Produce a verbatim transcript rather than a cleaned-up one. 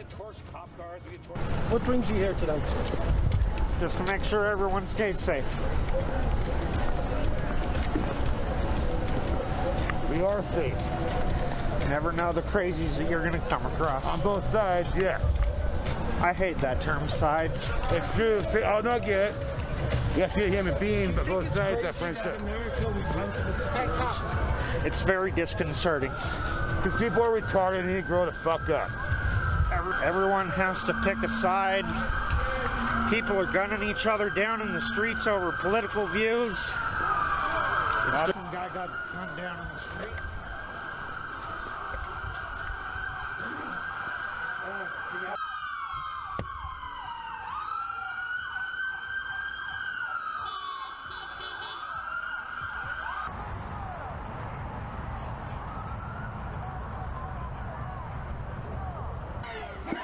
can torch cop cars. We can torch. What brings you here tonight, sir? Just to make sure everyone stays safe. We are safe. You never know the crazies that you're going to come across. On both sides, yes. I hate that term, sides. It's true. I'll not get it. Yes, you're a human being, but both sides are friendship. It's very disconcerting. Because people are retarded and they need to grow the fuck up. Everyone has to pick a side. People are gunning each other down in the streets over political views. Some guy got gunned down in the street. Yeah.